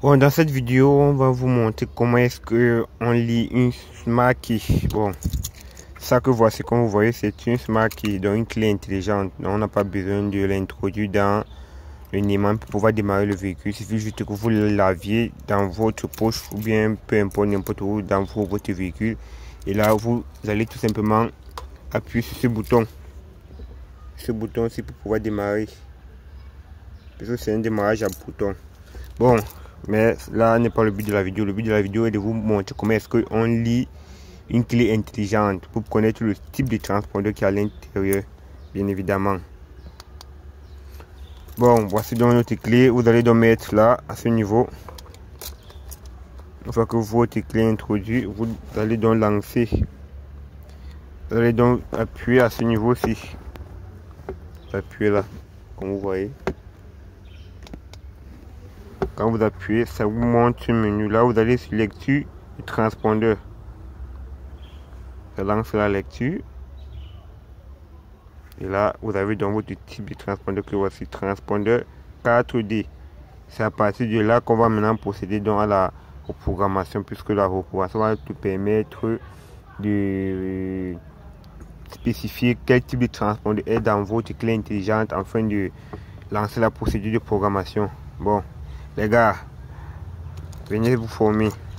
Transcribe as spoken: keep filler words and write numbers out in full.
Bon, dans cette vidéo, on va vous montrer comment est-ce que on lit une Smart Key. Bon, ça que voici, comme vous voyez, c'est une Smart Key, donc une clé intelligente. Donc, on n'a pas besoin de l'introduire dans le Nieman pour pouvoir démarrer le véhicule. Il suffit juste que vous l'aviez dans votre poche ou bien peu importe, n'importe où dans votre véhicule. Et là, vous allez tout simplement appuyer sur ce bouton. Ce bouton aussi pour pouvoir démarrer. Parce que c'est un démarrage à bouton. Bon. Mais là n'est pas le but de la vidéo. Le but de la vidéo est de vous montrer comment est-ce qu'on lit une clé intelligente pour connaître le type de transpondeur qui est à l'intérieur, bien évidemment. Bon, voici donc notre clé. Vous allez donc mettre là à ce niveau. Une fois que votre clé est introduite, vous allez donc lancer. Vous allez donc appuyer à ce niveau-ci. Appuyez là, comme vous voyez. Quand vous appuyez, ça vous montre un menu. Là, vous allez sur lecture du transpondeur. Ça lance la lecture. Et là, vous avez donc votre type de transpondeur que voici, transpondeur quatre D. C'est à partir de là qu'on va maintenant procéder donc à la reprogrammation, puisque la reprogrammation va te permettre de spécifier quel type de transpondeur est dans votre clé intelligente afin de lancer la procédure de programmation. Bon. Les gars, venez vous former.